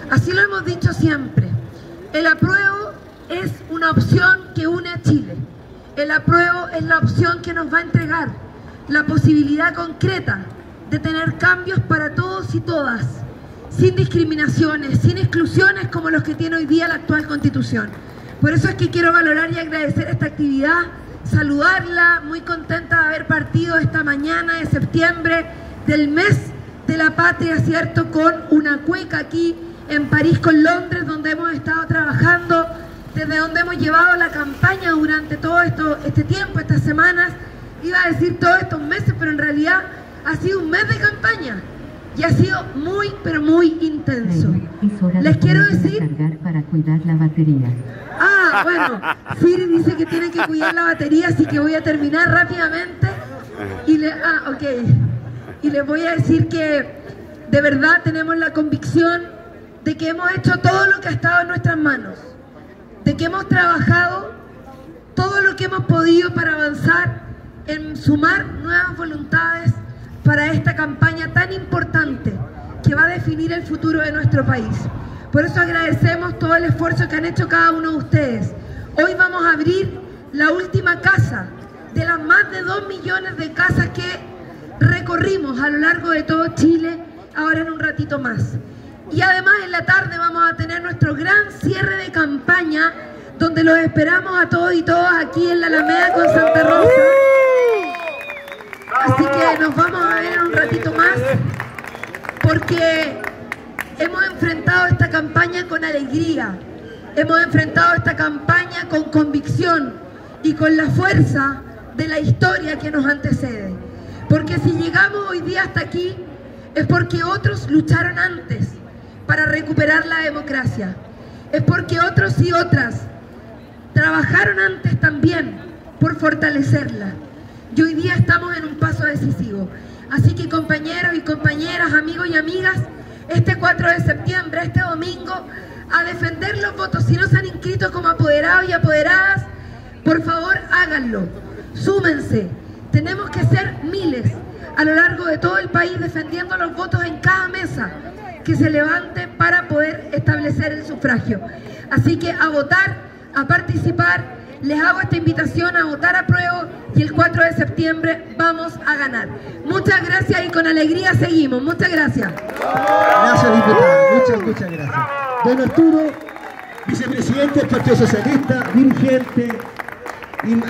Así lo hemos dicho siempre. El apruebo es una opción que une a Chile. El apruebo es la opción que nos va a entregar la posibilidad concreta de tener cambios para todos y todas, sin discriminaciones, sin exclusiones como los que tiene hoy día la actual Constitución. Por eso es que quiero valorar y agradecer esta actividad, saludarla, muy contenta de haber partido esta mañana de septiembre del mes de la patria, ¿cierto?, con una cueca aquí en París con Londres, donde hemos estado trabajando, desde donde hemos llevado la campaña durante todo este tiempo, estas semanas, iba a decir todos estos meses, pero en realidad ha sido un mes de campaña y ha sido muy, pero muy intenso. Les quiero decir... para cuidar la batería. Ah, bueno, Firi dice que tiene que cuidar la batería, así que voy a terminar rápidamente y les voy a decir que de verdad tenemos la convicción de que hemos hecho todo lo que ha estado en nuestras manos, de que hemos trabajado todo lo que hemos podido para avanzar en sumar nuevas voluntades para esta campaña tan importante que va a definir el futuro de nuestro país. Por eso agradecemos todo el esfuerzo que han hecho cada uno de ustedes. Hoy vamos a abrir la última casa de las más de 2 millones de casas que recorrimos a lo largo de todo Chile, ahora en un ratito más. Y además en la tarde vamos a tener nuestro gran cierre de campaña, donde los esperamos a todos y todas aquí en la Alameda con Santa Rosa. Así que nos vamos a ver en un ratito más, porque hemos enfrentado esta campaña con alegría, hemos enfrentado esta campaña con convicción y con la fuerza de la historia que nos antecede. Porque si llegamos hoy día hasta aquí, es porque otros lucharon antes para recuperar la democracia. Es porque otros y otras trabajaron antes también por fortalecerla. Y hoy día estamos en un paso decisivo. Así que compañeros y compañeras, amigos y amigas, este 4 de septiembre, este domingo, a defender los votos. Si no se han inscrito como apoderados y apoderadas, por favor háganlo, súmense. Tenemos que ser miles a lo largo de todo el país defendiendo los votos en cada mesa que se levante para poder establecer el sufragio. Así que a votar, a participar, les hago esta invitación a votar apruebo y el 4 de septiembre vamos a ganar. Muchas gracias y con alegría seguimos. Muchas gracias. Gracias, diputada. Muchas gracias. Don Arturo, vicepresidente del Partido Socialista, dirigente.